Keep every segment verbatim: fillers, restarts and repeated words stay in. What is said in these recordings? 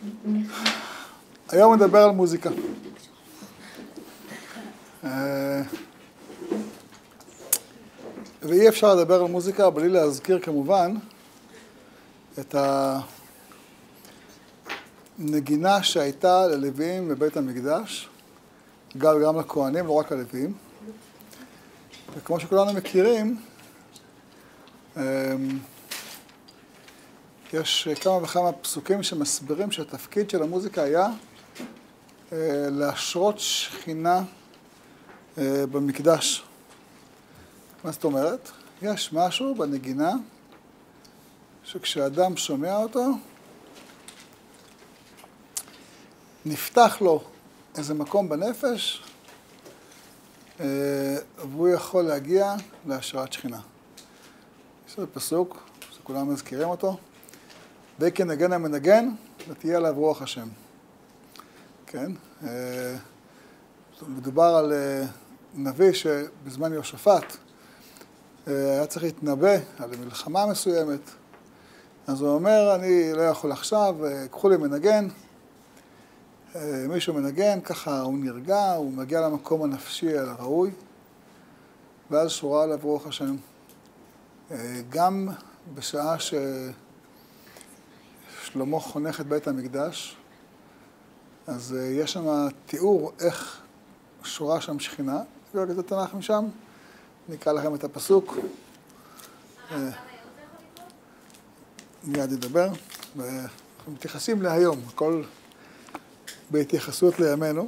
היום נדבר על מוזיקה. ואי אפשר לדבר על מוזיקה בלי להזכיר כמובן את הנגינה שהייתה ללוויים בבית המקדש, גם, גם לכהנים, לא רק ללוויים. וכמו שכולנו מכירים, יש כמה וכמה פסוקים שמסבירים שהתפקיד של המוזיקה היה להשרות שכינה במקדש. מה זאת אומרת? יש משהו בנגינה שכשאדם שומע אותו, נפתח לו איזה מקום בנפש, והוא יכול להגיע להשראת שכינה. יש עוד פסוק שכולם מזכירים אותו, וכנגן המנגן, ותהיה עליו רוח השם. כן? מדובר על נביא שבזמן יהושפט היה צריך להתנבא על מלחמה מסוימת. אז הוא אומר, אני לא יכול עכשיו, קחו לי מנגן. מישהו מנגן, ככה הוא נרגע, הוא מגיע למקום הנפשי הראוי, ואז שורה עליו רוח השם. גם בשעה ששלמה חונך את בית המקדש, אז יש שם תיאור איך שורה שם שכינה. נקרא את התנ"ך משם, נקרא לכם את הפסוק. מיד ידבר, ואנחנו מתייחסים להיום, הכל בהתייחסות לימינו.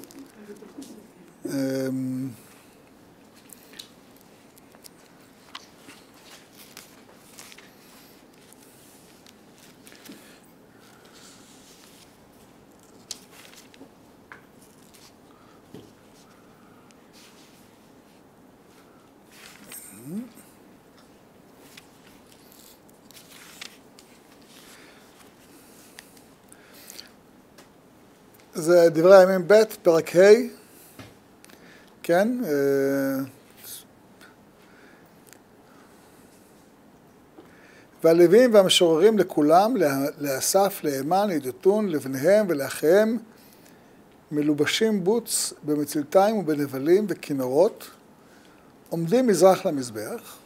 זה דברי הימים ב' פרק ה', כן? והלוויים והמשוררים לכולם, לאסף, לאמן, לידותון, לבניהם ולאחיהם, מלובשים בוץ במצלתיים ובנבלים וכינורות, עומדים מזרח למזבח,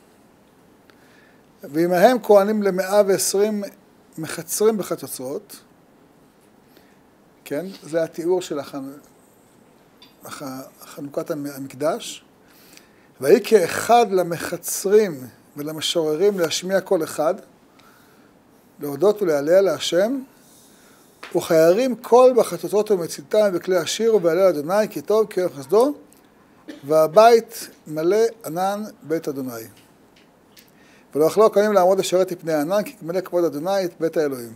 ועמהם כהנים למאה ועשרים מחצרים בחצוצרות, כן? זה התיאור של החנ... הח... חנוכת המקדש. והיא כאחד למחצרים ולמשוררים להשמיע כל אחד, להודות ולהלל להשם, וכיירים כל בחצוצרות ומצלתיים וכלי השיר ובהלל אדוני, כי טוב כי אוהב חסדו, והבית מלא ענן בית אדוני. ולא יכלו הכהנים לעמוד לשרת מפני הענן, כי מלא כבוד אדוני את בית האלוהים.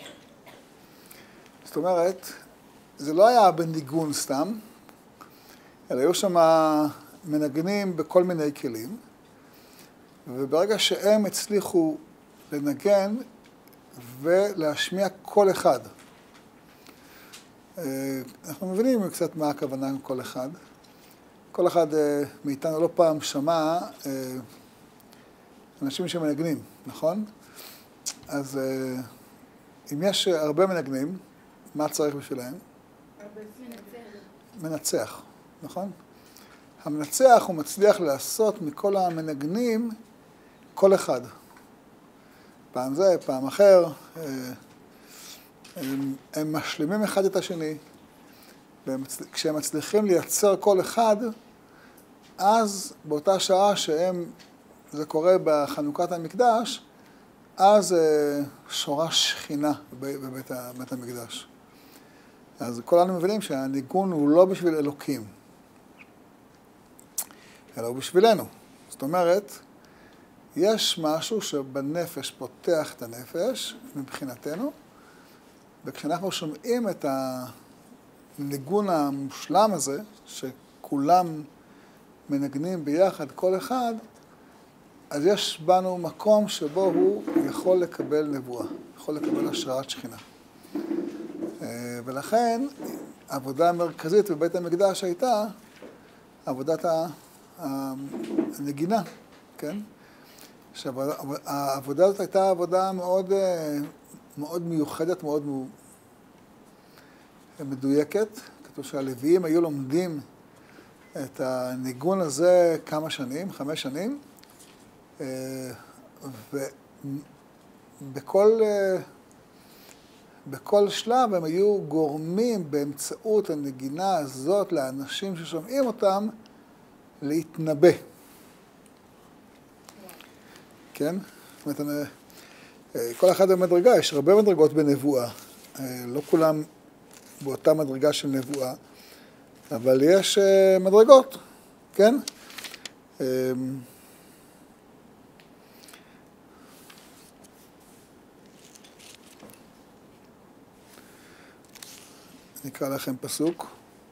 זאת אומרת, זה לא היה בניגון סתם, אלא היו שם מנגנים בכל מיני כלים, וברגע שהם הצליחו לנגן ולהשמיע כל אחד, אנחנו מבינים קצת מה הכוונה עם כל אחד. כל אחד מאיתנו לא פעם שמע אנשים שמנגנים, נכון? אז אם יש הרבה מנגנים, מה צריך בשבילהם? מנצח, נכון? המנצח הוא מצליח לעשות מכל המנגנים כל אחד. פעם זה, פעם אחר, הם, הם משלימים אחד את השני, וכשהם מצליחים לייצר כל אחד, אז באותה שעה שהם, זה קורה בחנוכת המקדש, אז שורה שכינה בבית, בבית המקדש. אז כולנו מבינים שהניגון הוא לא בשביל אלוקים, אלא הוא בשבילנו. זאת אומרת, יש משהו שבנפש פותח את הנפש מבחינתנו, וכשאנחנו שומעים את הניגון המושלם הזה, שכולם מנגנים ביחד כל אחד, אז יש בנו מקום שבו הוא יכול לקבל נבואה, יכול לקבל השראת שכינה. ולכן, העבודה המרכזית בבית המקדש הייתה עבודת הנגינה, כן? שהעבודה הזאת הייתה עבודה מאוד, מאוד מיוחדת, מאוד מדויקת. כתוב שהלוויים היו לומדים את הניגון הזה כמה שנים, חמש שנים, ובכל בכל שלב הם היו גורמים באמצעות הנגינה הזאת לאנשים ששומעים אותם להתנבא. כן? זאת אומרת, כל אחד במדרגה, יש הרבה מדרגות בנבואה. לא כולם באותה מדרגה של נבואה, אבל יש מדרגות, כן? נקרא לכם פסוק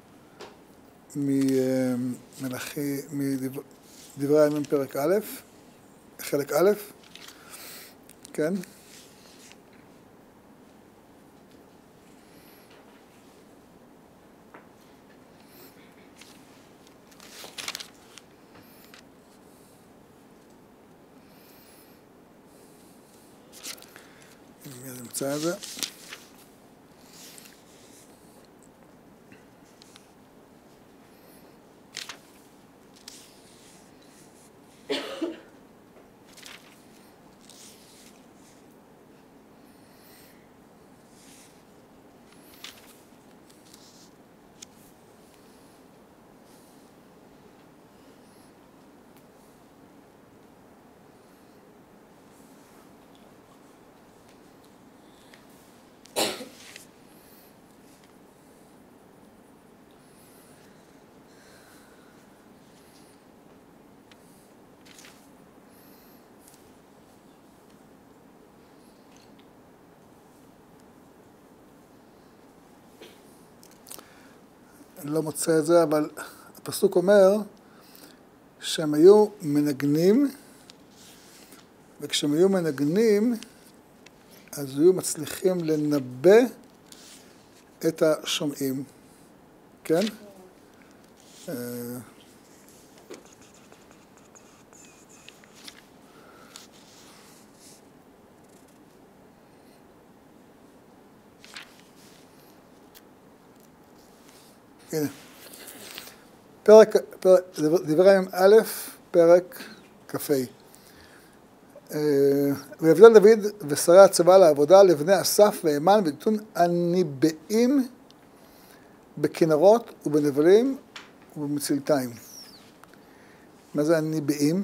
ממלאכי, מדברי הימים פרק א', חלק א', כן? אני נמצא את זה. אני לא מוצא את זה, אבל הפסוק אומר שהם היו מנגנים, וכשהם היו מנגנים, אז היו מצליחים לנבא את השומעים, כן? הנה, פרק, פרק, דברי הימים א', פרק כ"ה. ויבדל דוד ושרי הצבא לעבודה לבני אסף והימן ודתון הניבאים בכנרות ובנבלים ובמצלתיים. מה זה הניבאים?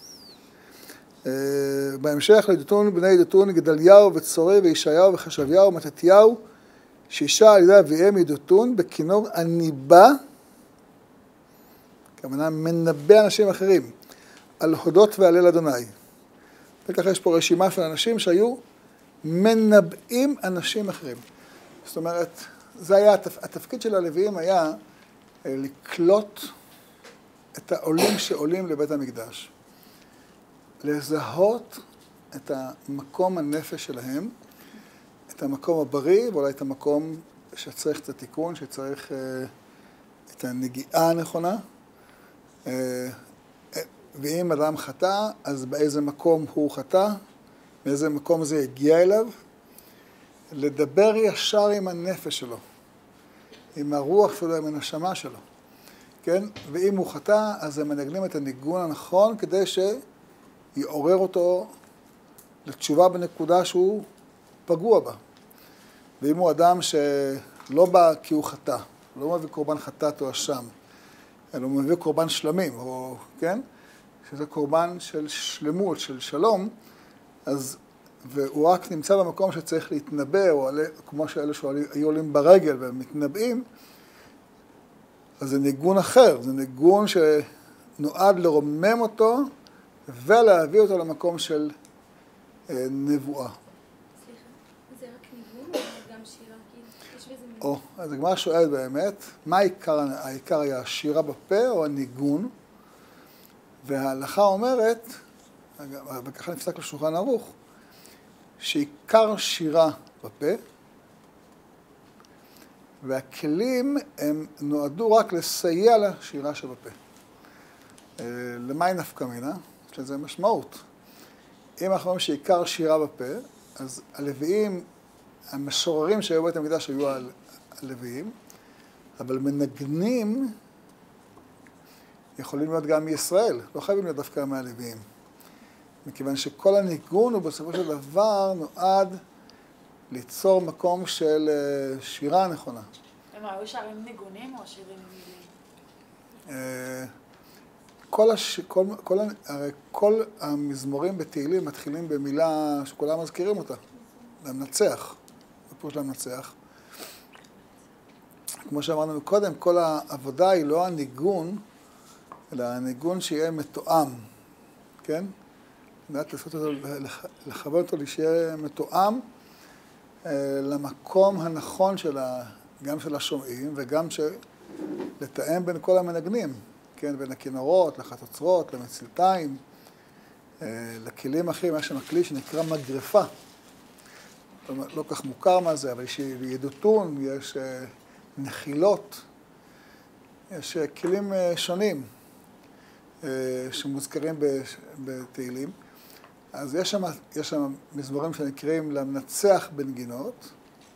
בהמשך לדתון בני דתון גדליהו וצורי וישעיהו וחשביהו ומתתיהו, שישה על ידי אביהם ידותון בכינור הניבא, כמובן מנבא אנשים אחרים, על הודות והלל אדוני. וככה יש פה רשימה של אנשים שהיו מנבאים אנשים אחרים. זאת אומרת, זה היה, התפקיד של הלוויים היה לקלוט את העולים שעולים לבית המקדש. לזהות את המקום הנפש שלהם, את המקום הבריא, ואולי את המקום שצריך את התיקון, שצריך את הנגיעה הנכונה. ואם אדם חטא, אז באיזה מקום הוא חטא, באיזה מקום זה הגיע אליו. לדבר ישר עם הנפש שלו, עם הרוח שלו, עם הנשמה שלו. כן? ואם הוא חטא, אז הם מנגנים את הניגון הנכון, כדי שיעורר אותו לתשובה בנקודה שהוא פגוע בה. ואם הוא אדם שלא בא כי הוא חטא, לא מביא קורבן חטאת או אשם, אלא הוא מביא קורבן שלמים, או, כן? שזה קורבן של שלמות, של שלום, אז, והוא רק נמצא במקום שצריך להתנבא, או עלה, כמו שאלה שהיו עולים ברגל והם מתנבאים, אז זה ניגון אחר, זה ניגון שנועד לרומם אותו, ולהביא אותו למקום של אה, נבואה. או, אז הגמרא שואלת באמת, מה העיקר, העיקר היה השירה בפה או הניגון? וההלכה אומרת, וככה נפסק לשולחן ערוך, שעיקר שירה בפה, והכלים הם נועדו רק לסייע לשירה שבפה. למה היא נפקא מינה? יש לזה משמעות. אם אנחנו אומרים שעיקר שירה בפה, אז הלוויים, המשוררים שהיו בית המקדש היו הלוויים, אבל מנגנים יכולים להיות גם מישראל, לא חייבים להיות דווקא מהלוויים. מכיוון שכל הניגון הוא בסופו של דבר נועד ליצור מקום של שירה נכונה. הם היו שרים ניגונים או שירים מילים? כל, הש... כל, כל, הרי כל המזמורים בתהילים מתחילים במילה שכולם מזכירים אותה, למנצח, בפירוש למנצח. כמו שאמרנו קודם, כל העבודה היא לא הניגון, אלא הניגון שיהיה מתואם, כן? מעט לעשות אותו, לכוון אותו שיהיה מתואם למקום הנכון של ה... גם של השומעים וגם של... לתאם בין כל המנגנים, כן? בין הכינורות, לחצוצרות, למצלתיים, לכלים אחרים, יש שם כלי שנקרא מגרפה. לא כך מוכר מה זה, אבל יש ידותון, יש נחילות, יש כלים שונים שמוזכרים בתהילים. אז יש שם, יש שם מזמורים שנקראים למנצח בנגינות.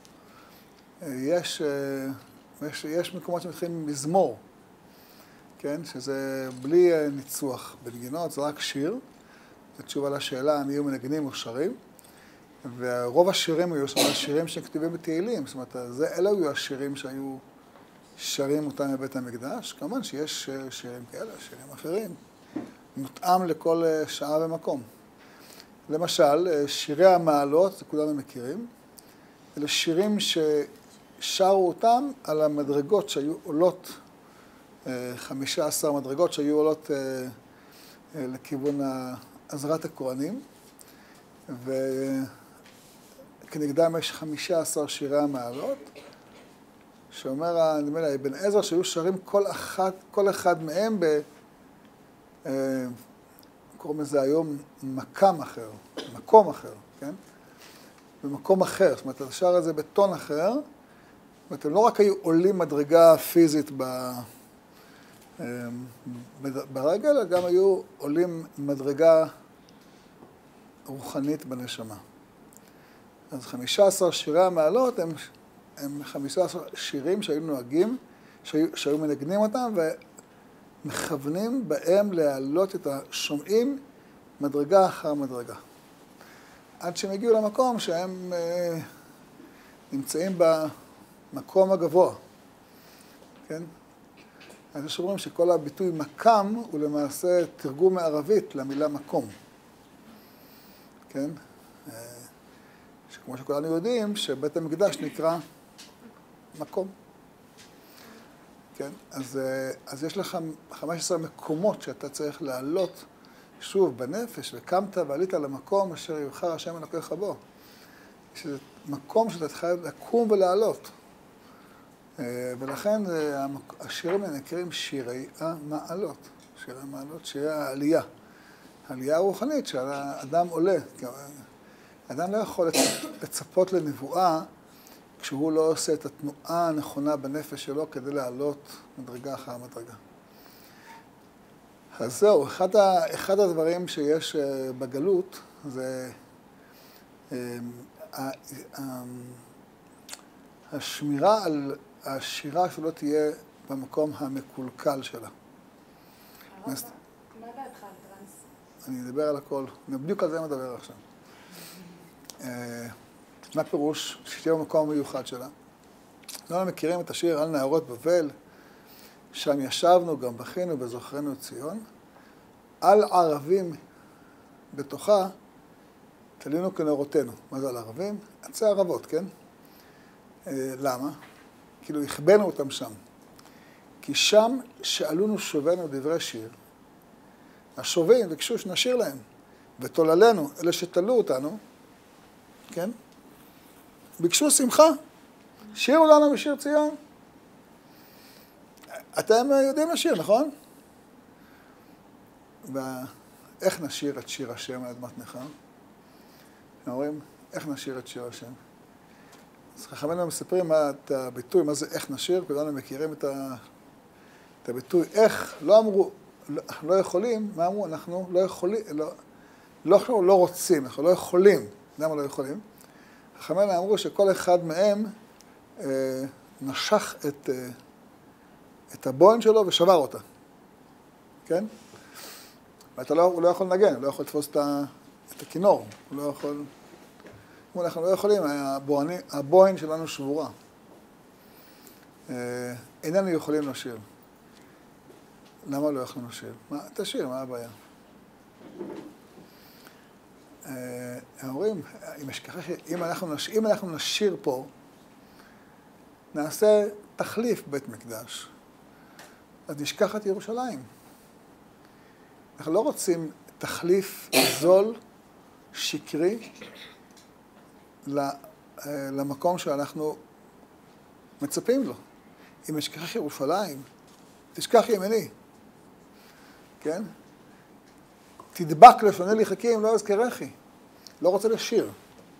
יש, יש, יש מקומות שמתחילים מזמור, כן? שזה בלי ניצוח בנגינות, זה רק שיר. זו תשובה לשאלה אם יהיו מנגנים או שרים. ורוב השירים היו שם השירים שכתובים בתהילים. זאת אומרת, זה, אלה היו השירים שהיו שרים אותם בבית המקדש. כמובן שיש שירים כאלה, שירים אחרים. מותאם לכל שעה ומקום. למשל, שירי המעלות, זה כולנו מכירים. אלה שירים ששרו אותם על המדרגות שהיו עולות, חמישה עשר מדרגות שהיו עולות לכיוון עזרת הכהנים. וכנגדם יש חמישה עשר שירי המעלות, שאומר, נדמה לי, אבן עזרא שהיו שרים כל אחד, כל אחד מהם ב... קוראים לזה היום מקם אחר, מקום אחר, כן? במקום אחר, זאת אומרת, השאר הזה בטון אחר, ואתם לא רק היו עולים מדרגה פיזית ב... ברגל, אלא גם היו עולים מדרגה רוחנית בנשמה. אז חמישה עשר שירי המעלות הם, הם חמישה עשר שירים שהיו נוהגים, שהיו, שהיו מנגנים אותם, ומכוונים בהם להעלות את השומעים מדרגה אחר מדרגה. עד שהם הגיעו למקום שהם אה, נמצאים במקום הגבוה, כן? אז יש אומרים שכל הביטוי מקם הוא למעשה תרגום מערבית למילה מקום. כן? שכמו שכולנו יודעים, שבית המקדש נקרא מקום. כן? אז, אז יש לך חמישה עשר מקומות שאתה צריך לעלות שוב בנפש, וקמת ועלית למקום אשר יבחר השם אלוקיך בו. שזה מקום שאתה חייב לקום ולעלות. ולכן השירים האלה נקראים שירי המעלות. שירי המעלות, שירי העלייה. העלייה הרוחנית שהאדם עולה. האדם לא יכול לצפות לנבואה כשהוא לא עושה את התנועה הנכונה בנפש שלו כדי לעלות מדרגה אחר מדרגה. אז זהו, אחד, ה, אחד הדברים שיש בגלות זה השמירה על השירה שלא תהיה במקום המקולקל שלה. מה דעתך על טרנס? אני אדבר על הכל, אני בדיוק על זה מדבר עכשיו. מה פירוש שתהיה במקום המיוחד שלה? לא מכירים את השיר על נהרות בבל, שם ישבנו, גם בכינו וזוכרנו את ציון, על ערבים בתוכה תלינו כנרותינו. מה זה על ערבים? עצי ערבות, כן? למה? כאילו הכבנו אותם שם. כי שם שאלונו שובנו דברי שיר, השובים ביקשו שנשיר להם, ותוללנו, אלה שתלו אותנו, כן? ביקשו שמחה, שירו לנו בשיר ציון. אתם יודעים לשיר, נכון? ואיך נשיר את שיר השם על אדמת נחם? אומרים, איך נשיר את שיר השם? אז חכמינו מספרים את הביטוי, מה זה איך נשיר, כולנו מכירים את, ה... את הביטוי, איך, לא אמרו, לא, לא יכולים, מה אמרו? אנחנו לא יכולים, לא, לא, לא רוצים, אנחנו לא יכולים. למה לא יכולים? חכמינו אמרו שכל אחד מהם אה, נשך את, אה, את הבוין שלו ושבר אותה, כן? ואתה לא, הוא לא יכול לנגן, הוא לא יכול לתפוס את, ה, את הכינור, הוא לא יכול... אנחנו לא יכולים, הבוין, הבוין שלנו שבורה. איננו יכולים לשיר. למה לא יכולים לשיר? מה, תשיר, מה הבעיה? הם אומרים, אם אנחנו, נש... אם אנחנו נשיר פה, נעשה תחליף בית מקדש. אז נשכח את ירושלים. אנחנו לא רוצים תחליף זול, שקרי, למקום שאנחנו מצפים לו. אם אשכח ירושלים, תשכח ימיני. כן? תדבק לשוני ליחקים, לא אזכרכי. לא רוצה לשיר.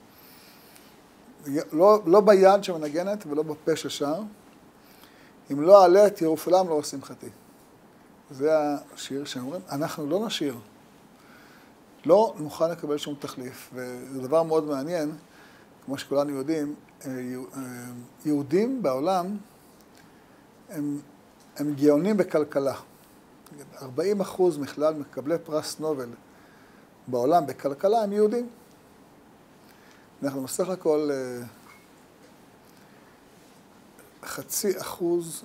לא, לא ביד שמנגנת ולא בפה ששר. אם לא אעלה את ירושלים, לא שמחתי. זה השיר שאומרים, אנחנו לא נשיר. לא נוכל לקבל שום תחליף. וזה דבר מאוד מעניין, כמו שכולנו יודעים, יהודים בעולם הם, הם גאונים בכלכלה. ארבעים אחוז מכלל מקבלי פרס נובל בעולם בכלכלה הם יהודים. אנחנו בסך הכל חצי אחוז,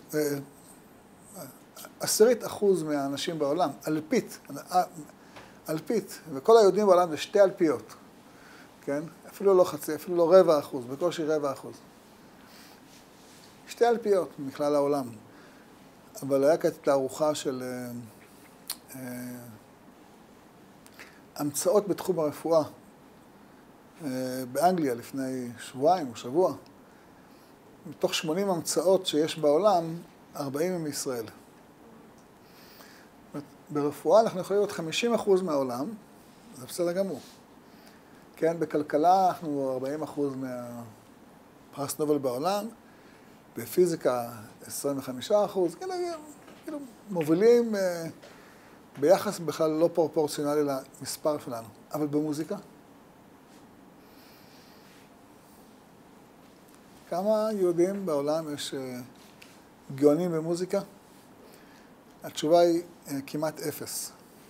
עשירית אחוז מהאנשים בעולם, אלפית, אלפית, וכל היהודים בעולם זה שתי אלפיות, כן? אפילו לא חצי, אפילו לא רבע אחוז, בקושי רבע אחוז. שתי אלפיות מכלל העולם. אבל היה כעת תערוכה של אה, אה, המצאות בתחום הרפואה אה, באנגליה לפני שבועיים או שבוע. מתוך שמונים המצאות שיש בעולם, ארבעים הם מישראל. ברפואה אנחנו יכולים להיות חמישים אחוז מהעולם, זה בסדר גמור. כן, בכלכלה אנחנו ארבעים אחוז מהפרס נובל בעולם, בפיזיקה עשרים וחמישה אחוז, כאילו, כאילו מובילים אה, ביחס בכלל לא פרופורציונלי למספר שלנו. אבל במוזיקה? כמה יהודים בעולם יש אה, גאונים במוזיקה? התשובה היא אה, כמעט אפס.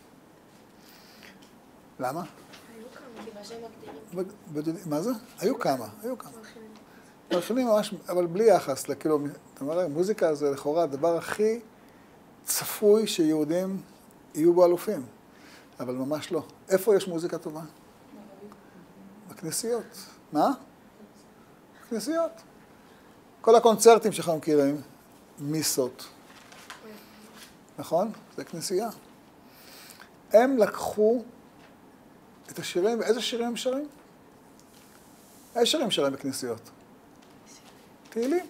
למה? היו כמה, כי מה שהם מגדירים. מה זה? היו כמה, היו כמה. מלחינים ממש, אבל בלי יחס, כאילו, אתה אומר, מוזיקה זה לכאורה הדבר הכי צפוי שיהודים יהיו בו אלופים, אבל ממש לא. איפה יש מוזיקה טובה? בכנסיות. מה? בכנסיות. כל הקונצרטים שאנחנו מכירים, מיסות. נכון? זה כנסייה. הם לקחו את השירים, ואיזה שירים הם שרים? איזה שירים שרים בכנסיות? תהילים.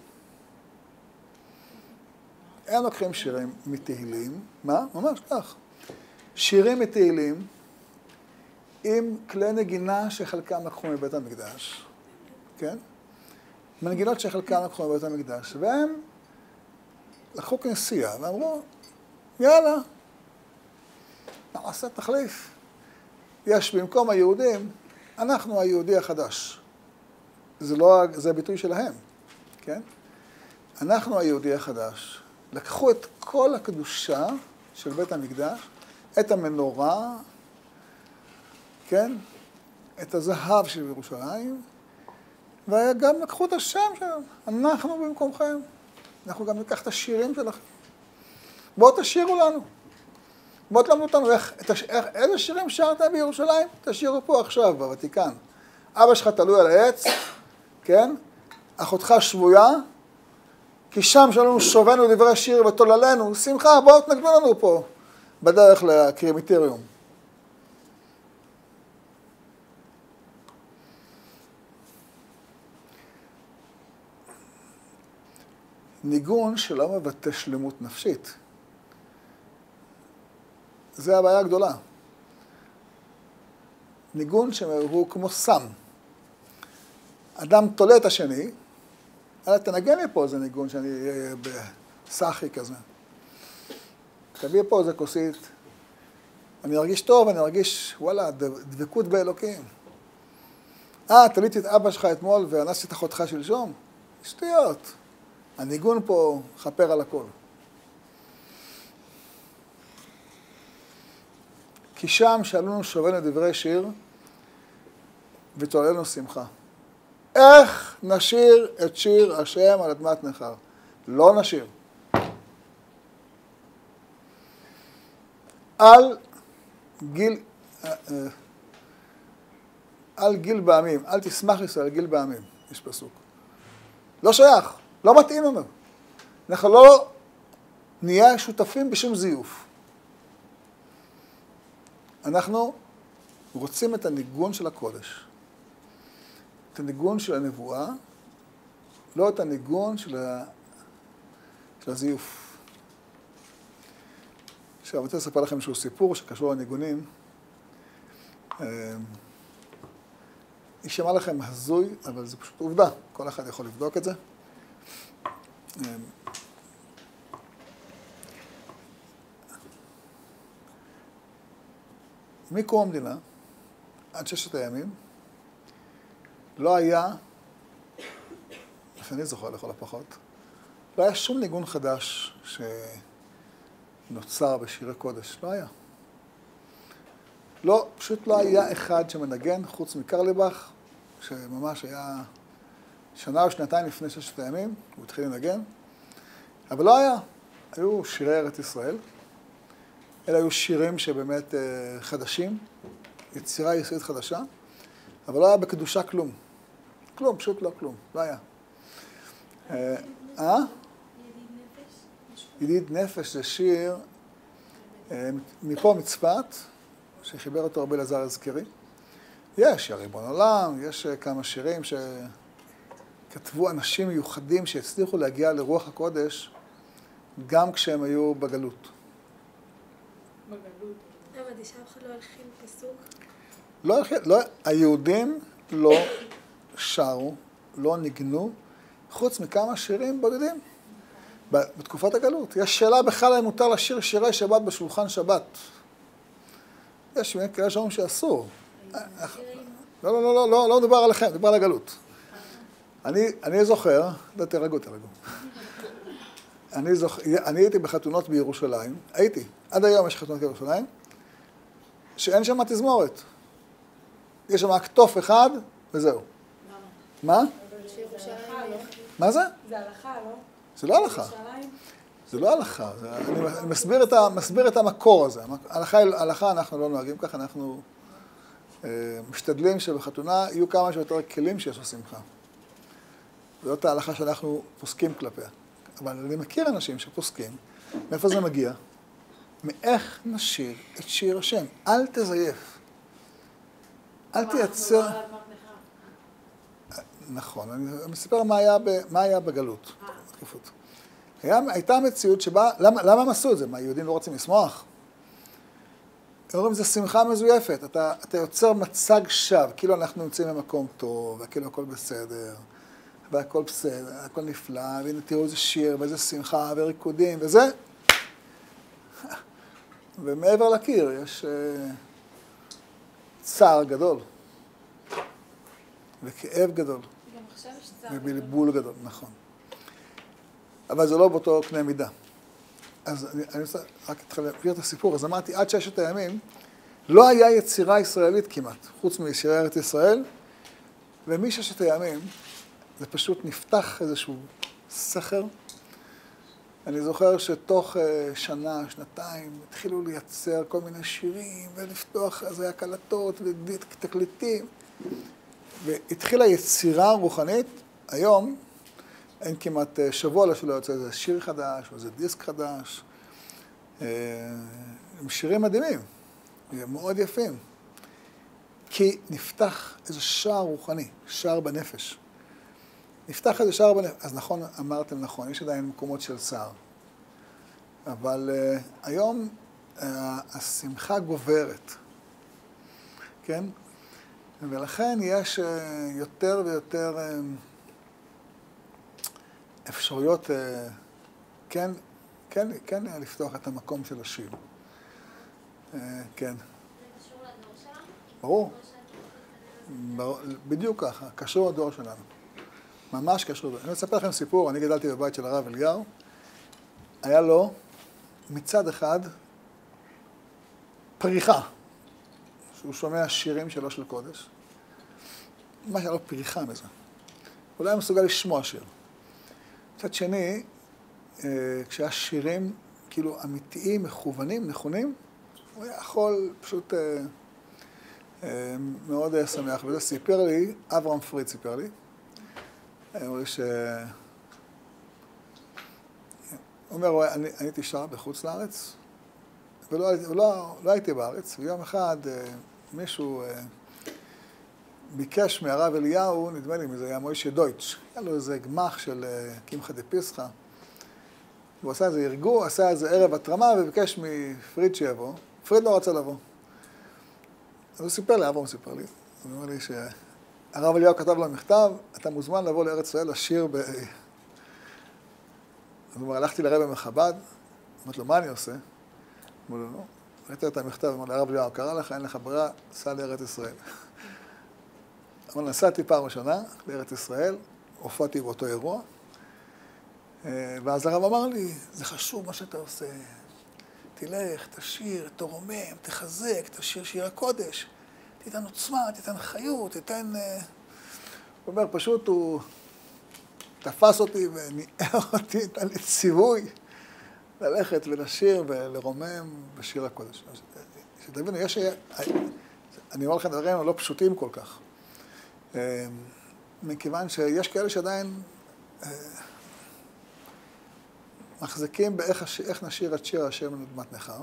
הם לוקחים שירים מתהילים, מה? ממש כך. שירים מתהילים עם כלי נגינה שחלקם לקחו מבית המקדש, כן? מנגינות שחלקם לקחו מבית המקדש, והם לקחו כנסייה ואמרו, יאללה, נעשה תחליף. יש במקום היהודים, אנחנו היהודי החדש. זה לא, זה הביטוי שלהם. כן? אנחנו היהודי החדש, לקחו את כל הקדושה של בית המקדש, את המנורה, כן? את הזהב של ירושלים, וגם לקחו את השם שלנו, אנחנו במקומכם. אנחנו גם ניקח את השירים שלכם. בואו תשירו לנו. בואו תלמדו אותנו איך, איך, איזה שירים שרת בירושלים? תשירו פה עכשיו, בוותיקן. אבא שלך תלוי על העץ, כן? אחותך שבויה, כי שם שלנו שובנו דברי שיר ותוללנו, שמחה, בואו תנגנו לנו פה, בדרך לקרימיטריום. ניגון שלא מבטא שלמות נפשית. זה הבעיה הגדולה. ניגון שהוא כמו סם. אדם תולה את השני, אלא תנגן לי פה איזה ניגון שאני אהיה בסחי כזה. תביא פה איזה כוסית. אני ארגיש טוב, אני ארגיש, וואלה, דבקות באלוקים. אה, תליתי את אבא שלך אתמול ואנסתי את אחותך שלשום? שטויות. הניגון פה חפר על הכל. כי שם שאלונו שובנו דברי שיר, ותעוללנו שמחה. איך נשיר את שיר השם על אדמת נכר? לא נשיר. על גיל, על גיל בעמים, אל תשמח ישראל, גיל בעמים, יש פסוק. לא שייך, לא מתאים לנו. אנחנו לא נהיה שותפים בשום זיוף. אנחנו רוצים את הניגון של הקודש. את הניגון של הנבואה, לא את הניגון של, ה... של הזיוף. עכשיו, אני רוצה לספר לכם איזשהו סיפור שקשור לניגונים. יישמע לכם הזוי, אבל זה פשוט עובדה. כל אחד יכול לבדוק את זה. מקום המדינה, עד ששת הימים, לא היה, לפני זוכר לכל הפחות, לא היה שום ניגון חדש שנוצר בשירי קודש. לא היה. לא, פשוט לא היה אחד שמנגן, חוץ מקרליבך, שממש היה שנה או שנתיים לפני ששת הימים, הוא התחיל לנגן, אבל לא היה. היו שירי ארץ ישראל, אלה היו שירים שבאמת חדשים, יצירה ישראלית חדשה, אבל לא היה בקדושה כלום. כלום, פשוט לא כלום, לא היה. אה? ידיד נפש? ידיד נפש זה שיר מפה מצפת, שחיבר אותו רבי אלעזר הזקרי. יש, הריבון עולם, יש כמה שירים שכתבו אנשים מיוחדים שהצליחו להגיע לרוח הקודש גם כשהם היו בגלות. בגלות. למה, שאף אחד לא הלחין פסוק? לא, לא, היהודים לא שרו, לא ניגנו, חוץ מכמה שירים בודדים בתקופת הגלות. יש שאלה בכלל אם מותר לשיר שירי שבת בשולחן שבת. יש כאלה שאומרים שאסור. לא, לא, לא, לא, לא, לא מדבר עליכם, מדבר על הגלות. אני, אני זוכר, לא תרגעו, תרגעו. אני זוכר, אני הייתי בחתונות בירושלים, הייתי, עד היום יש חתונות בירושלים, שאין שם תזמורת. יש שם כתוף אחד, וזהו. מה? מה זה? זה הלכה, לא? זה לא הלכה. זה לא הלכה. זה, אני מסביר את, ה, מסביר את המקור הזה. הלכה, הלכה אנחנו לא נוהגים ככה, אנחנו אה, משתדלים שבחתונה יהיו כמה שיותר כלים שיעשו שמחה. זאת ההלכה שאנחנו פוסקים כלפיה. אבל אני מכיר אנשים שפוסקים, מאיפה זה מגיע? מאיך נשיר את שיר השם. אל תזייף. אל תייצר... נכון, אני מספר מה היה, ב... מה היה בגלות. היה, הייתה מציאות שבה, למה, למה הם עשו את זה? מה, יהודים לא רוצים לשמוח? אומרים, זה שמחה מזויפת. אתה, אתה יוצר מצג שווא, כאילו אנחנו נמצאים במקום טוב, וכאילו הכל בסדר, והכל בסדר, הכל נפלא, והנה תראו איזה שיר, ואיזה שמחה, וריקודים, וזה. ומעבר לקיר יש uh, צער גדול, וכאב גדול. גם עכשיו יש צער. ובלבול גדול, נכון. אבל זה לא באותו קנה מידה. אז אני, אני רוצה רק להבהיר את הסיפור. אז אמרתי, עד ששת הימים, לא היה יצירה ישראלית כמעט, חוץ משירי ארץ ישראל, ומששת הימים, זה פשוט נפתח איזשהו סכר. אני זוכר שתוך שנה, שנתיים, התחילו לייצר כל מיני שירים, ולפתוח איזה הקלטות ותקליטים. והתחילה יצירה רוחנית. היום אין כמעט שבוע לא שלא יוצא איזה שיר חדש, או איזה דיסק חדש. הם שירים מדהימים, מאוד יפים. כי נפתח איזה שער רוחני, שער בנפש. נפתח איזה שער בנפש. אז נכון, אמרתם נכון, יש עדיין מקומות של צער. אבל uh, היום uh, השמחה גוברת. כן? ולכן יש uh, יותר ויותר uh, אפשרויות, uh, כן, כן, כן לפתוח את המקום של השיר. Uh, כן. זה קשור לדור שלנו? ברור. ברור. בדיוק ככה, קשור לדור שלנו. ממש קשור. אני אספר לכם סיפור, אני גדלתי בבית של הרב אליהו. היה לו מצד אחד פריחה, שהוא שומע שירים שלו של קודש. מה שהיה לו פריחה מזה. הוא לא היה מסוגל לשמוע שיר. מצד שני, כשהיה שירים כאילו אמיתיים, מכוונים, נכונים, הוא היה יכול פשוט אה, אה, מאוד היה שמח. וזה סיפר לי, אברהם פריד סיפר לי, הוא אומר ש... הוא אומר, אני הייתי שר בחוץ לארץ, ולא לא, לא הייתי בארץ, ויום אחד אה, מישהו אה, ביקש מהרב אליהו, נדמה לי, זה היה מוישה דויטש, היה לו איזה גמח של אה, קמחא דפסחא, הוא עשה איזה ארגון, עשה איזה ערב התרמה וביקש מפריד שיבוא. פריד לא רצה לבוא. אז הוא סיפר לי, אברהם סיפר לי, הוא אומר לי שהרב אליהו כתב לו מכתב, אתה מוזמן לבוא לארץ ישראל לשיר ב... אז הוא אומר, הלכתי לרב מחב"ד, אמרתי לו, מה אני עושה? אמרו לו, לא. ראיתי את המכתב, אמר לי, הרב אליהו, קרא לך, אין לך ברירה, סע לארץ ישראל. אבל נסעתי פעם ראשונה לארץ ישראל, הופעתי באותו אירוע, ואז הרב אמר לי, זה חשוב מה שאתה עושה. תלך, תשיר, תרומם, תחזק, תשיר שיר הקודש. תיתן עוצמה, תיתן חיות, תיתן... הוא אומר, פשוט הוא תפס אותי וניער אותי, נתן לי ציווי ללכת ולשיר ולרומם בשיר הקודש. שתבינו, יש... אני אומר לכם דברים לא פשוטים כל כך. מכיוון שיש כאלה שעדיין... מחזיקים באיך איך נשיר את שיר השם נדמת נחר.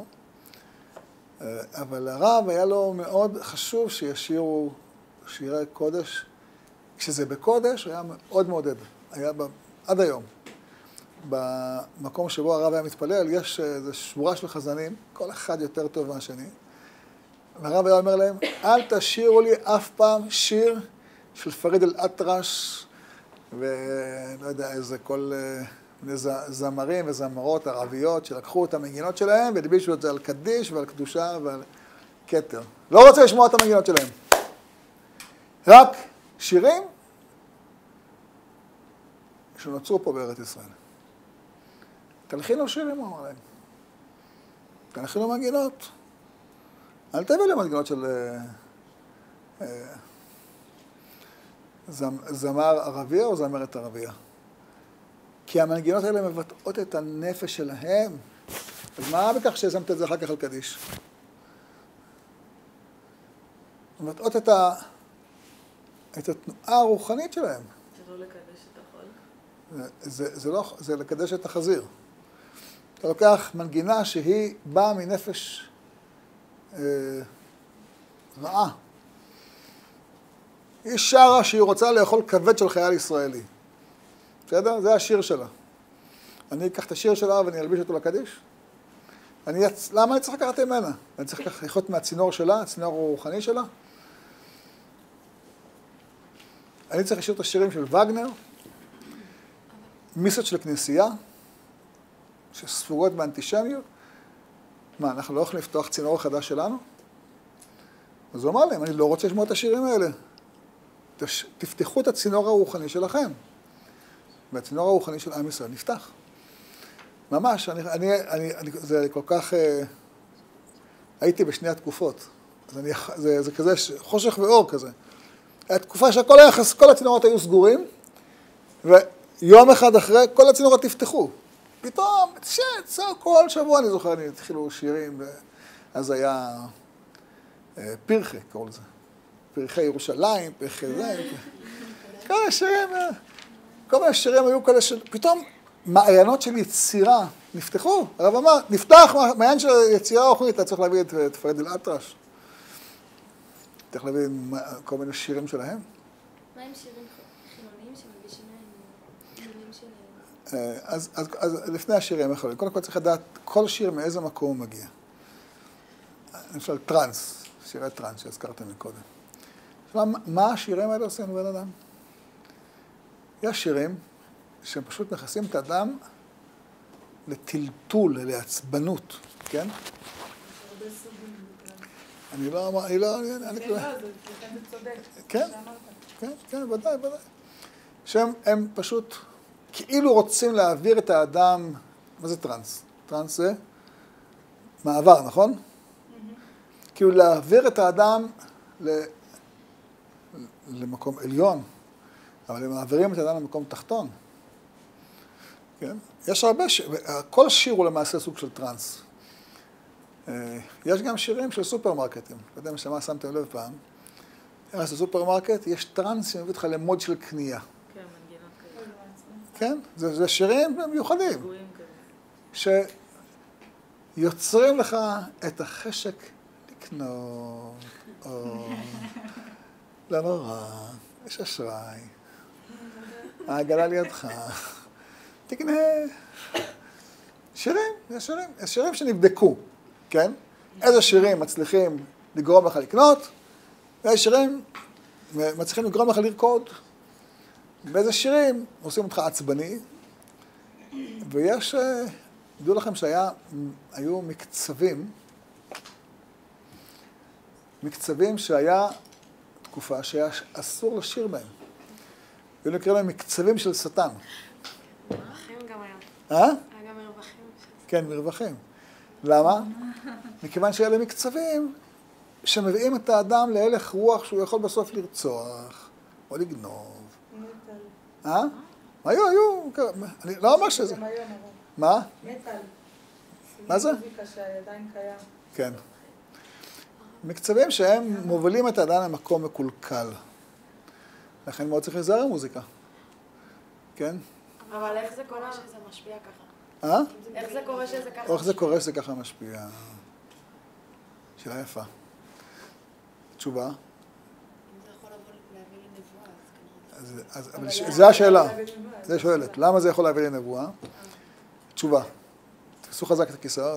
אבל הרב היה לו מאוד חשוב שישירו שירי קודש. כשזה בקודש, הוא היה מאוד מעודד. היה ב, עד היום. במקום שבו הרב היה מתפלל, יש איזו שבורה של חזנים, כל אחד יותר טוב מהשני. והרב היה אומר להם, אל תשירו לי אף פעם שיר של פריד אל-אטרש, ולא יודע איזה כל... זמרים וזמרות ערביות שלקחו את המנגינות שלהם והלבישו את זה על קדיש ועל קדושה ועל כתר. לא רוצה לשמוע את המנגינות שלהם. רק שירים שנוצרו פה בארץ ישראל. תלחינו שירים, הוא אמר להם. תלחינו מנגינות. אל תביאו לי מנגינות של זמר ערבייה או זמרת ערבייה. כי המנגינות האלה מבטאות את הנפש שלהם. אז מה בכך ששמת את זה אחר כך על קדיש? מבטאות את, ה... את התנועה הרוחנית שלהם. זה לא לקדש את החול? זה, זה, לא, זה לקדש את החזיר. אתה לוקח מנגינה שהיא באה מנפש אה, רעה. היא שרה שהיא רוצה לאכול כבד של חייל ישראלי. בסדר? זה השיר שלה. אני אקח את השיר שלה ואני אלביש אותו לקדיש. אני יצ... למה אני צריך לקחת ממנה? אני צריך לקחת לחיות מהצינור שלה, הצינור הרוחני שלה? אני צריך לשיר את השירים של וגנר, מיסות של כנסייה, שספורות באנטישמיות. מה, אנחנו לא יכולים לפתוח צינור חדש שלנו? אז הוא אמר להם, אני לא רוצה לשמוע את השירים האלה. תש... תפתחו את הצינור הרוחני שלכם. והצינור הרוחני של עם ישראל נפתח. ממש, אני, אני, אני, אני, זה כל כך... אה, הייתי בשני התקופות. אז אני, זה, זה כזה חושך ואור כזה. התקופה שכל היחס, כל הצינורות היו סגורים, ויום אחד אחרי, כל הצינורות נפתחו. פתאום, שט, כל שבוע אני זוכר, אני התחילו שירים, ואז היה אה, פרחי, קראו לזה. פרחי ירושלים, פרחי זה, כל השירים... כל מיני שירים היו כאלה שפתאום מעיינות של יצירה נפתחו. הרב אמר, נפתח מעיין של יצירה רוחנית, אתה צריך להביא את פריד אל-אטרש. צריך להביא כל מיני שירים שלהם. מה עם שירים חילוניים שמגישים להם מילים שלהם? אז לפני השירים יכולים. קודם כל צריך לדעת כל שיר מאיזה מקום הוא מגיע. למשל טרנס, שירי טרנס שהזכרתם מקודם. מה השירים האלה עושים לבן אדם? יש שירים שהם פשוט מכניסים את האדם לטלטול, לעצבנות, כן? אני לא אמר, אני לא... כן, לא, זה צודק. כן, כן, כן, ודאי, ודאי. שהם פשוט כאילו רוצים להעביר את האדם... מה זה טרנס? טרנס זה מעבר, נכון? כאילו להעביר את האדם למקום עליון, אבל הם מעבירים את האדם למקום תחתון. כן? יש הרבה, ש... כל שיר הוא למעשה סוג של טרנס. יש גם שירים של סופרמרקטים. לא יודע מה שמתם לב פעם. נכנס לסופרמרקט, יש טרנס שמביא אותך למוד של קנייה. כן, מנגינות כאלה. כן? זה, זה שירים מיוחדים. שיוצרים לך את החשק לקנות, או לא נורא, יש אשראי, העגלה לידך, תקנה. שירים, יש שירים, יש שירים שנבדקו, כן? איזה שירים מצליחים לגרום לך לקנות, ואיזה שירים מצליחים לגרום לך לרקוד. באיזה שירים עושים אותך עצבני, ויש, דעו לכם שהיו מקצבים, מקצבים שהיה תקופה שהיה אסור לשיר בהם. היו נקרא להם מקצבים של שטן. מרווחים גם היה. אה? היה גם מרווחים. כן, מרווחים. למה? מכיוון שאלה מקצבים שמביאים את האדם להלך רוח שהוא יכול בסוף לרצוח או לגנוב. אה? היו, היו, אני לא אומר שזה. מה? מטל. מה זה? מוזיקה שעדיין קיים. כן. מקצבים שהם מובילים את האדם למקום מקולקל. לכן מאוד צריך להיזהר מוזיקה. כן? אבל איך זה קורה שזה משפיע ככה? אה? איך זה קורה שזה ככה? או איך זה קורה שזה ככה משפיע? שאלה יפה. תשובה? אם זה יכול להביא לנבואה, אז כנראה. אז זה השאלה. זה שואלת. למה זה יכול להביא לנבואה? תשובה. תפסו חזק את הכיסאות.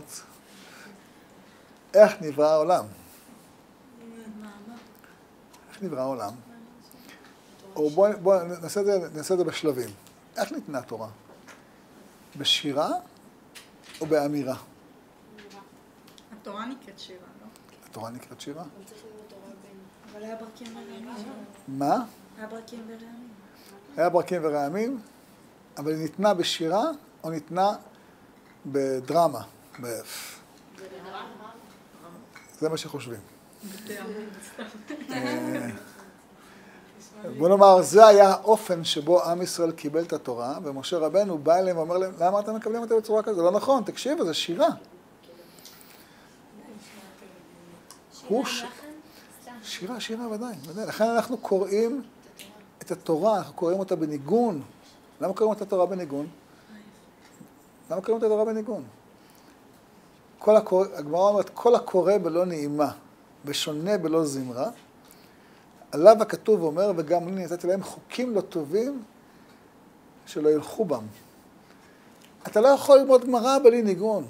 איך נברא העולם? איך נברא העולם? או בואו נעשה את זה בשלבים. איך ניתנה התורה? בשירה או באמירה? התורה נקראת שירה, לא? התורה נקראת שירה? אבל היה ברקים ורעמים. מה? היה ברקים ורעמים. היה ברקים ורעמים, אבל היא ניתנה בשירה או ניתנה בדרמה? זה מה שחושבים. בוא נאמר, זה היה האופן שבו עם ישראל קיבל את התורה, ומשה רבנו בא אליהם ואומר להם, למה אתם מקבלים אותה בצורה כזאת? זה לא נכון, תקשיבו, זה שירה. שירה, שירה ודאי, ודאי. לכן אנחנו קוראים את התורה, אנחנו קוראים אותה בניגון. למה קוראים את התורה בניגון? למה קוראים את התורה בניגון? הגמרא אומרת, כל הקורא בלא נעימה, בשונה בלא זמרה, עליו הכתוב אומר, וגם אני נתתי להם חוקים לא טובים שלא ילכו בם. אתה לא יכול ללמוד גמרא בלי ניגון.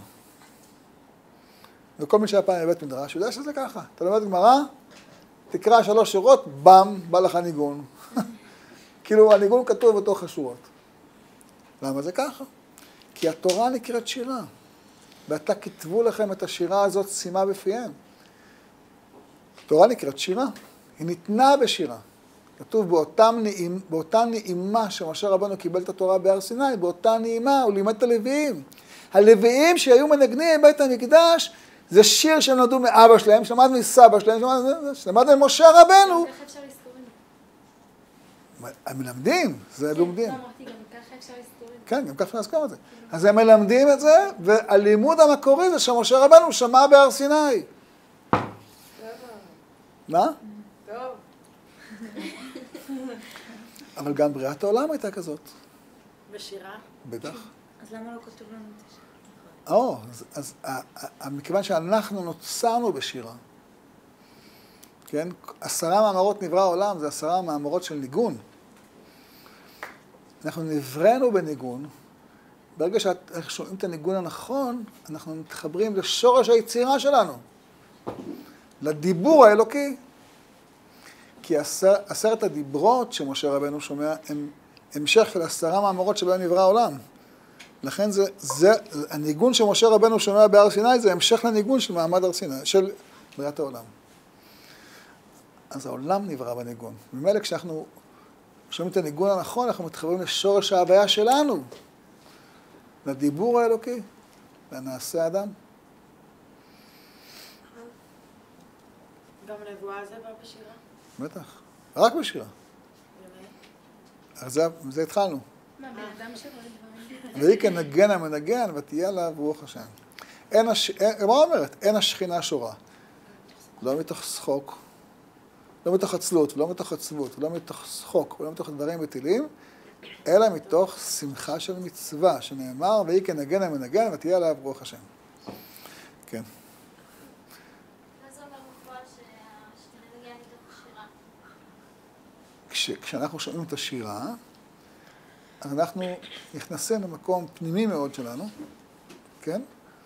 וכל מי שהיה פעם בבית מדרש, יודע שזה ככה. אתה לומד גמרא, תקרא שלוש שורות, בם, בא לך ניגון. כאילו הניגון כתוב בתוך השורות. למה זה ככה? כי התורה נקראת שירה. ואתה כתבו לכם את השירה הזאת, שימה בפיהם. התורה נקראת שירה. היא ניתנה בשירה. כתוב באותם נעימ, באותה נעימה שמשה רבנו קיבל את התורה בהר סיני, באותה נעימה הוא לימד את הלוויים. הלוויים שהיו מנגנים בבית המקדש, זה שיר שהם למדו מאבא שלהם, שלמד מסבא שלהם, שלמד ממשה רבנו. איך אפשר לזכור את זה? הם מלמדים, זה לומדים. כן, אמרתי, גם ככה אפשר לזכור את זה. כן, גם ככה אפשר לזכור את זה. אז הם מלמדים את זה, והלימוד המקורי זה שמשה רבנו שמע בהר סיני. מה? טוב. אבל גם בריאת העולם הייתה כזאת. בשירה? בטח. אז למה לא כתוב לנו את זה? או, אז, אז מכיוון שאנחנו נוצרנו בשירה, כן? עשרה מאמרות נברא העולם, זה עשרה מאמרות של ניגון. אנחנו נבראנו בניגון, ברגע שאנחנו שומעים את הניגון הנכון, אנחנו מתחברים לשורש היצירה שלנו, לדיבור האלוקי. כי עשר, עשרת הדיברות שמשה רבנו שומע, הם המשך של עשרה מאמרות שבהם נברא העולם. לכן זה, זה, הניגון שמשה רבנו שומע בהר סיני, זה המשך לניגון של מעמד הר סיני, של בריאת העולם. אז העולם נברא בניגון. ממילא כשאנחנו שומעים את הניגון הנכון, אנחנו מתחברים לשורש ההוויה שלנו, לדיבור האלוקי, לנעשה אדם. גם הנבואה הזה בא בשירה? בטח. רק בשירה. אז זה, זה התחלנו. מה, בן אדם שרואה דברים? ויהי כנגן המנגן ותהיה עליו רוח השם. אין הש... אין, מה אומרת? אין השכינה שורה. לא מתוך שחוק, לא מתוך עצלות, לא מתוך עצבות, לא מתוך שחוק, לא מתוך דברים בטילים, אלא מתוך שמחה של מצווה, שנאמר, ויהי כנגן המנגן ותהיה עליו רוח השם. כן. מה זה אומר בפועל שהשכינה מגיעה מתוך השירה? כש, כשאנחנו שומעים את השירה, אז אנחנו נכנסים למקום פנימי מאוד שלנו, כן?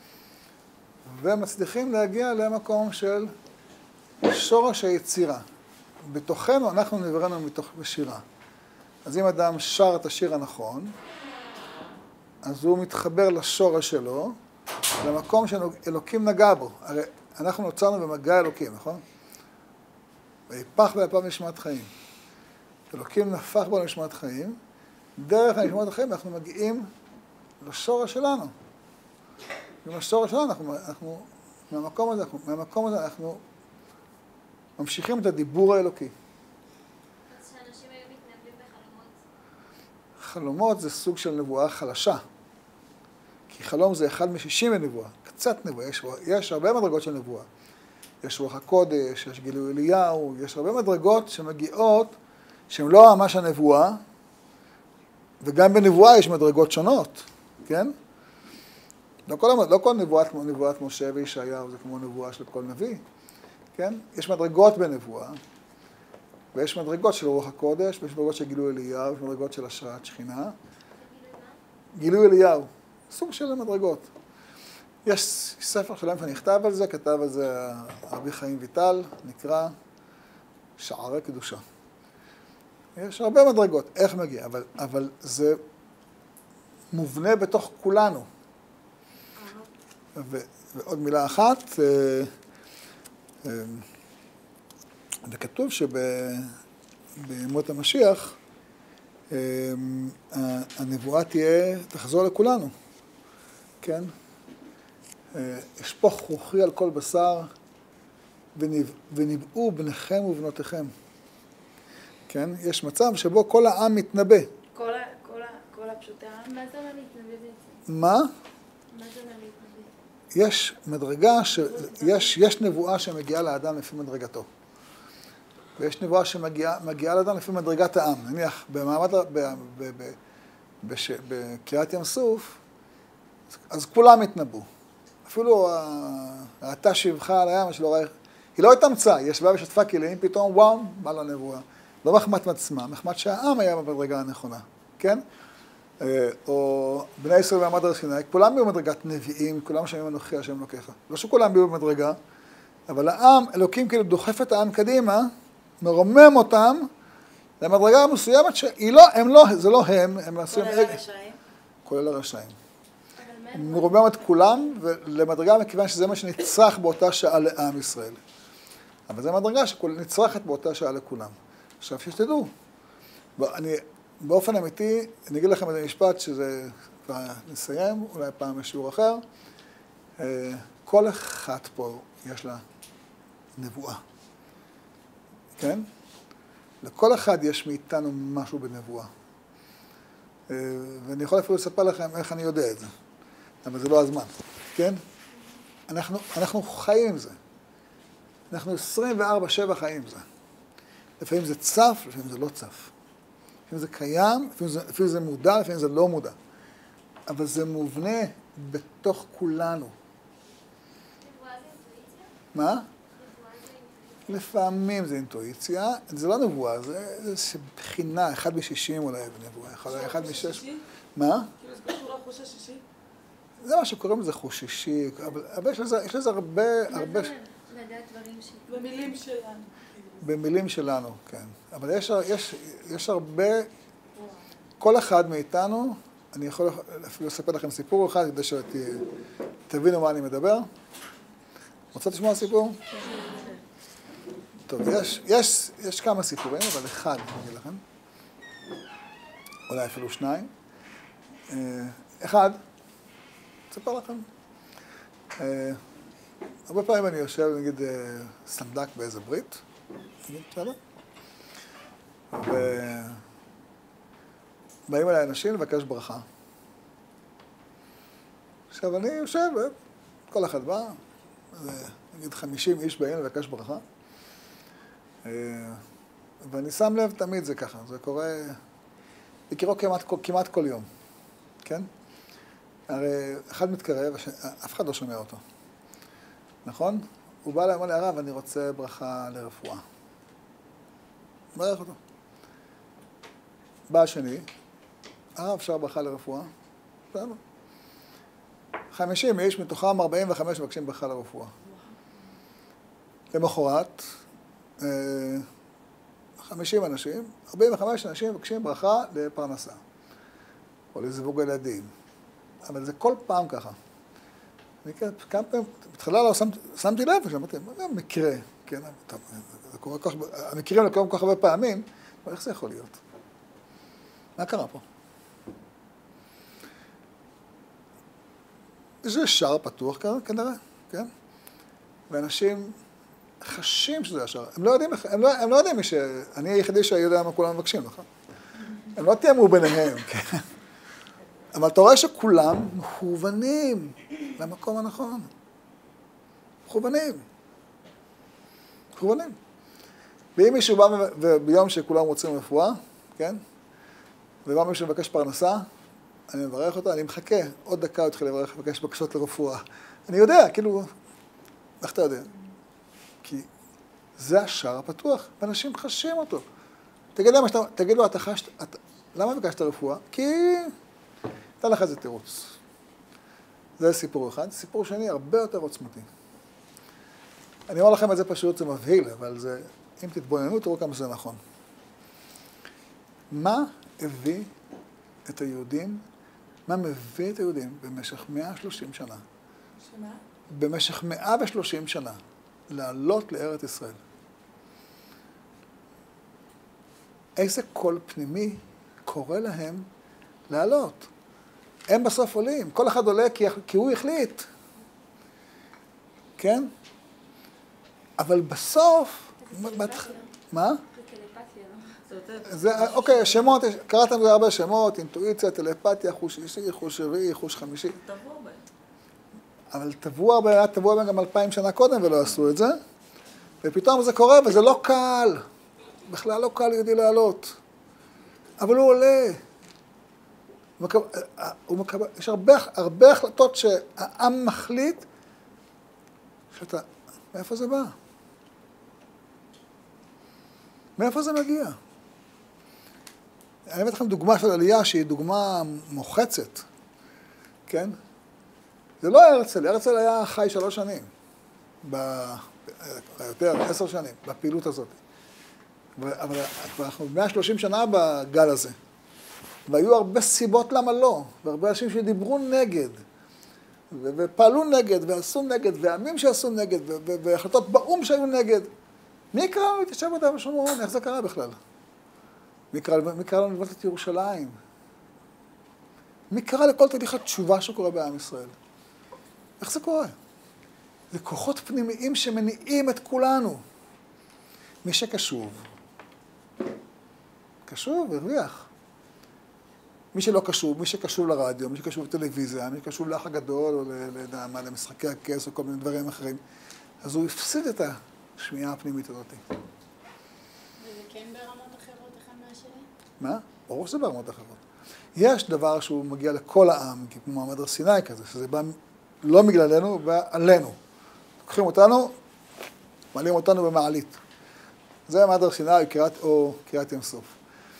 ומצליחים להגיע למקום של שורש היצירה. בתוכנו אנחנו נבראנו מתוך בשירה. אז אם אדם שר את השיר הנכון, אז הוא מתחבר לשורש שלו, למקום שאלוקים נגע בו. הרי אנחנו נוצרנו במגע אלוקים, נכון? ויפח באפיו נשמת חיים. אלוקים נפח בו נשמת חיים, דרך הנשמת החיים אנחנו מגיעים לשורש שלנו. עם השורש שלנו, אנחנו, אנחנו, מהמקום הזה, אנחנו, מהמקום הזה אנחנו ממשיכים את הדיבור האלוקי. אז שאנשים היו מתנבאים בחלומות? חלומות זה סוג של נבואה חלשה. כי חלום זה אחד משישים בנבואה, קצת נבואה. יש, יש הרבה מדרגות של נבואה. יש רוח הקודש, יש גילוי אליהו, יש הרבה מדרגות שמגיעות, שהן לא ממש הנבואה, וגם בנבואה יש מדרגות שונות, כן? לא כל, לא כל נבואה כמו נבואת משה וישעיהו, זה כמו נבואה של כל נביא, כן? יש מדרגות בנבואה, ויש מדרגות של רוח הקודש, ויש מדרגות של גילוי אליהו, ויש מדרגות של השראת שכינה. גילוי אליהו, סוג של מדרגות. יש ספר שלם שנכתב על זה, כתב על זה רבי חיים ויטל, נקרא שערי קדושה. יש הרבה מדרגות, איך מגיע, אבל, אבל זה מובנה בתוך כולנו. ו, ועוד מילה אחת, וכתוב שבימות המשיח, הנבואה תהיה, תחזור לכולנו, כן? אשפוך רוחי על כל בשר, ונבאו בניכם ובנותיכם. כן? יש מצב שבו כל העם מתנבא. כל, כל, כל הפשוטי העם? מה זה אומר להתנבא בעצם? מה? מה זה אומר להתנבא? יש מדרגה, ש... יש, יש נבואה שמגיעה לאדם לפי מדרגתו. ויש נבואה שמגיעה לאדם לפי מדרגת העם. נניח, במעמד, ב... ב... ב... בש... בקריאת ים סוף, אז כולם התנבאו. אפילו ראתה שבחה על הים שלא ראה, היא לא התאמצה, היא ישבה ושטפה כלים, פתאום וואו, בא לה נבואה. לא מחמת עצמה, מחמת שהעם היה במדרגה הנכונה, כן? או בני ישראל במעמד הר סיני, כולם היו במדרגת נביאים, כולם שומעים אנוכי השם אלוקיך. לא שכולם היו במדרגה, אבל העם, אלוקים כאילו דוחף את העם קדימה, מרומם אותם למדרגה מסוימת שהיא לא, הם לא, זה לא הם, הם עשו... כולל הרשעים? כולל הרשעים. הוא מרומם את כולם, ולמדרגה מכיוון שזה מה שנצרך באותה שעה לעם ישראל. אבל זו מדרגה שנצרכת באותה שעה לכולם. עכשיו שתדעו, אני באופן אמיתי, אני אגיד לכם את המשפט שזה כבר נסיים, אולי פעם יש שיעור אחר. כל אחת פה יש לה נבואה, כן? לכל אחד יש מאיתנו משהו בנבואה. ואני יכול אפילו לספר לכם איך אני יודע את זה, אבל זה לא הזמן, כן? אנחנו, אנחנו חיים עם זה. אנחנו עשרים וארבע שבע חיים עם זה. לפעמים זה צף, לפעמים זה לא צף. לפעמים זה קיים, לפעמים זה, לפעמים זה מודע, לפעמים זה לא מודע. אבל זה מובנה בתוך כולנו. נבואה זה אינטואיציה? מה? נבואה זה אינטואיציה? לפעמים זה אינטואיציה. זה לא נבואה, זה, זה בחינה, אחד משישים אולי בנבואה, אחד, אחד משש. מה? כאילו זה קשור לחוש השישי? זה מה שקוראים לזה חוש אישי, אבל, אבל יש לזה, יש לזה הרבה, הרבה... מה זה אומר? לדעת דברים ש... במילים שלנו. במילים שלנו, כן. אבל יש, יש, יש הרבה, כל אחד מאיתנו, אני יכול אפילו לספר לכם סיפור אחד כדי שתבינו מה אני מדבר. רוצות לשמוע סיפור? טוב, יש, יש, יש כמה סיפורים, אבל אחד, אני אגיד לכם. אולי אפילו שניים. אחד, אספר לכם. הרבה פעמים אני יושב, נגיד, סנדק באיזה ברית, נגיד, בסדר? ובאים אליי אנשים לבקש ברכה. עכשיו אני יושב, כל אחד בא, נגיד חמישים איש באים לבקש ברכה, ואני שם לב תמיד זה ככה, זה קורה, יקרו כמעט, כמעט כל יום, כן? הרי אחד מתקרב, אף אחד לא שומע אותו, נכון? הוא בא אליי, אמר לי, הרב, אני רוצה ברכה לרפואה. ברך אותו. בא השני, הרב, אפשר ברכה לרפואה? בסדר. חמישים איש, מתוכם ארבעים וחמש מבקשים ברכה לרפואה. למחרת, חמישים אנשים, ארבעים וחמש אנשים מבקשים ברכה לפרנסה, או לזיווג ילדים. אבל זה כל פעם ככה. כמה פעמים, בתחילה לא שמתי לב, שמעתי, זה מקרה, כן, זה קורה כל כך, המקרים לא קורים כל כך הרבה פעמים, אבל איך זה יכול להיות? מה קרה פה? זה שער פתוח כנראה, כן? ואנשים חשים שזה השער. הם לא יודעים, הם לא, הם לא יודעים מי ש... אני היחידי שיודע מה כולם מבקשים, נכון? הם לא תיאמו ביניהם, כן? אבל אתה רואה שכולם מכוונים למקום הנכון. מכוונים. מכוונים. ואם מישהו בא וביום שכולם רוצים רפואה, כן? ובא מישהו מבקש פרנסה, אני מברך אותו, אני מחכה, עוד דקה הוא התחיל לברך, לבקש בקשות לרפואה. אני יודע, כאילו, איך אתה יודע? כי זה השער הפתוח, ואנשים חשים אותו. תגיד להם, תגיד לו, אתה חשת, אתה, למה ביקשת רפואה? כי... נתן לך איזה תירוץ. זה סיפור אחד. סיפור שני, הרבה יותר עוצמתי. אני אומר לכם את זה פשוט, זה מבהיל, אבל זה, אם תתבוננו, תראו כמה זה נכון. מה הביא את היהודים, מה מביא את היהודים במשך מאה ושלושים שנה? שמה? במשך מאה ושלושים שנה, לעלות לארץ ישראל. איזה קול פנימי קורא להם לעלות? הם בסוף עולים, כל אחד עולה כי, כי הוא החליט, כן? אבל בסוף... מה? זה, אוקיי, שמות, קראתם לזה הרבה שמות, אינטואיציה, טלפתיה, חוש אישי, חוש רביעי, חוש חמישי. טבוע בהם. אבל טבוע הרבה, היה טבוע בהם גם אלפיים שנה קודם ולא עשו את זה, ופתאום זה קורה וזה לא קל, בכלל לא קל יהודי לעלות, אבל הוא עולה. הוא מקבל, יש הרבה, הרבה החלטות שהעם מחליט, שאתה, מאיפה זה בא? מאיפה זה מגיע? אני אביא לכם דוגמה של עלייה שהיא דוגמה מוחצת, כן? זה לא הרצל, הרצל היה חי שלוש שנים, ב... יותר, עשר שנים, בפעילות הזאת. אבל אנחנו מאה ושלושים שנה בגל הזה. והיו הרבה סיבות למה לא, והרבה אנשים שדיברו נגד, ופעלו נגד, ועשו נגד, ועמים שעשו נגד, והחלטות באום שהיו נגד. מי קרא לנו להתיישב ביהודה ושומרון? איך זה קרה בכלל? מי קרא, מי קרא לנו לבנות את ירושלים? מי קרא לכל תהליך התשובה שקורה בעם ישראל? איך זה קורה? זה כוחות פנימיים שמניעים את כולנו. מי שקשוב, קשוב, הרוויח. מי שלא קשוב, מי שקשוב לרדיו, מי שקשוב לטלוויזיה, מי שקשוב לאח הגדול, או לדעמה, למשחקי הכס, או כל מיני דברים אחרים, אז הוא הפסיד את השמיעה הפנימית הזאת. וזה כן ברמות אחרות אחד מהשני? מה? ברור שזה ברמות אחרות. יש דבר שהוא מגיע לכל העם, כמו מעמד הר סיני כזה, שזה בא לא בגללנו, בא עלינו. לוקחים אותנו, מעלים אותנו במעלית. זה מעמד הר סיני או קריאת ים סוף.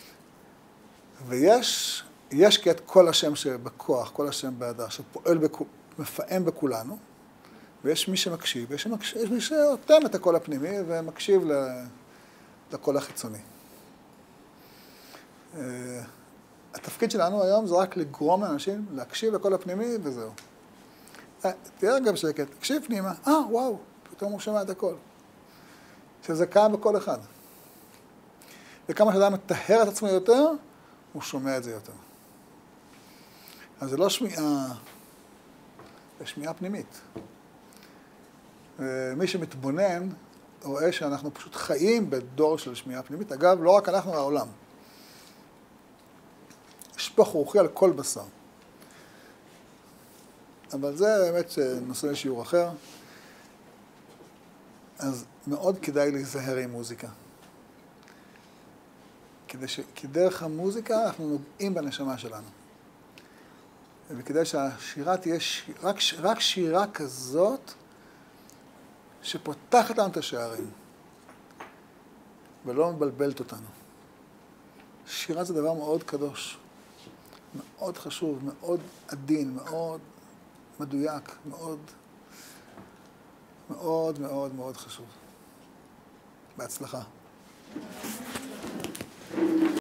ויש, יש כעת כל השם שבכוח, כל השם בהדר, שפועל, בכ... מפעם בכולנו, ויש מי שמקשיב, ויש שמקשיב, יש מי שאותם את הקול הפנימי ומקשיב לקול החיצוני. התפקיד שלנו היום זה רק לגרום לאנשים להקשיב לקול הפנימי וזהו. תראה גם שקט, תקשיב פנימה, אה, וואו, פתאום הוא שומע את הקול. שזה קיים בכל אחד. וכמה שאדם מטהר את עצמו יותר, הוא שומע את זה יותר. אז זה לא שמיעה, זה שמיעה פנימית. מי שמתבונן רואה שאנחנו פשוט חיים בדור של שמיעה פנימית. אגב, לא רק אנחנו, העולם. שפוך רוחי על כל בשר. אבל זה באמת נושא לשיעור אחר. אז מאוד כדאי להיזהר עם מוזיקה. כדי ש... כי דרך המוזיקה אנחנו נוגעים בנשמה שלנו. וכדאי שהשירה תהיה ש... רק, רק שירה כזאת שפותחת לנו את השערים ולא מבלבלת אותנו. שירה זה דבר מאוד קדוש, מאוד חשוב, מאוד עדין, מאוד מדויק, מאוד מאוד מאוד מאוד חשוב. בהצלחה.